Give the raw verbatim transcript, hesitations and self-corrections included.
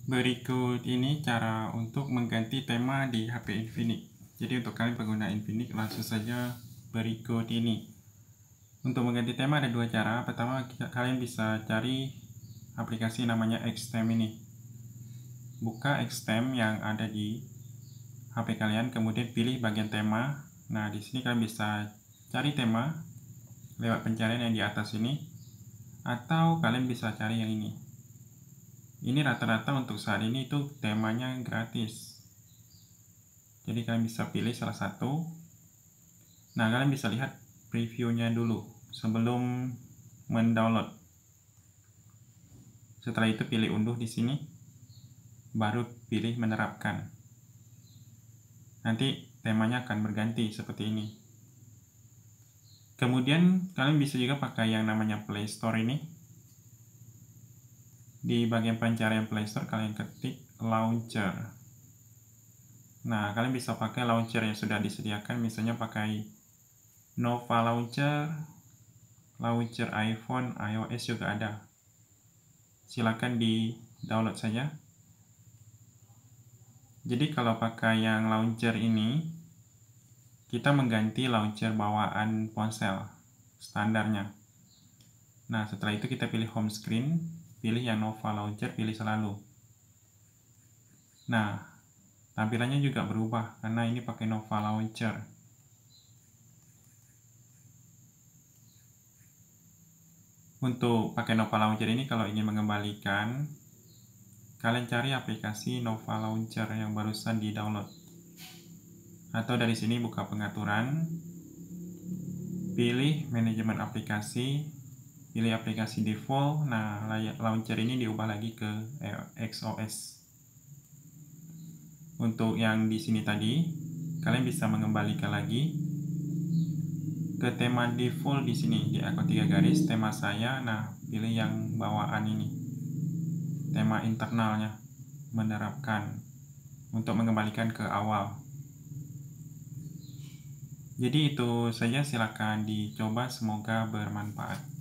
Berikut ini cara untuk mengganti tema di H P Infinix. Jadi untuk kalian pengguna Infinix langsung saja berikut ini. Untuk mengganti tema ada dua cara. Pertama, kalian bisa cari aplikasi namanya Xtem ini. Buka Xtem yang ada di H P kalian, kemudian pilih bagian tema. Nah, di sini kalian bisa cari tema lewat pencarian yang di atas ini, atau kalian bisa cari yang ini. Ini rata-rata untuk saat ini itu temanya gratis. Jadi kalian bisa pilih salah satu. Nah, kalian bisa lihat previewnya dulu sebelum mendownload. Setelah itu pilih unduh di sini, baru pilih menerapkan. Nanti temanya akan berganti seperti ini. Kemudian kalian bisa juga pakai yang namanya Play Store ini. Di bagian pencarian Play Store kalian ketik launcher. Nah, kalian bisa pakai launcher yang sudah disediakan, misalnya pakai Nova Launcher, launcher iPhone, iOS juga ada. Silakan di download saja. Jadi kalau pakai yang launcher ini, kita mengganti launcher bawaan ponsel standarnya. Nah, setelah itu kita pilih home screen, pilih yang Nova Launcher, pilih selalu. Nah, tampilannya juga berubah karena ini pakai Nova Launcher. Untuk pakai Nova Launcher ini, kalau ingin mengembalikan, kalian cari aplikasi Nova Launcher yang barusan di-download. Atau dari sini buka pengaturan, pilih manajemen aplikasi, pilih aplikasi default. Nah, launcher ini diubah lagi ke X O S. Untuk yang di sini tadi, kalian bisa mengembalikan lagi ke tema default di sini di akun tiga garis tema saya. Nah, pilih yang bawaan ini, tema internalnya, menerapkan, untuk mengembalikan ke awal. Jadi itu saja, silakan dicoba, semoga bermanfaat.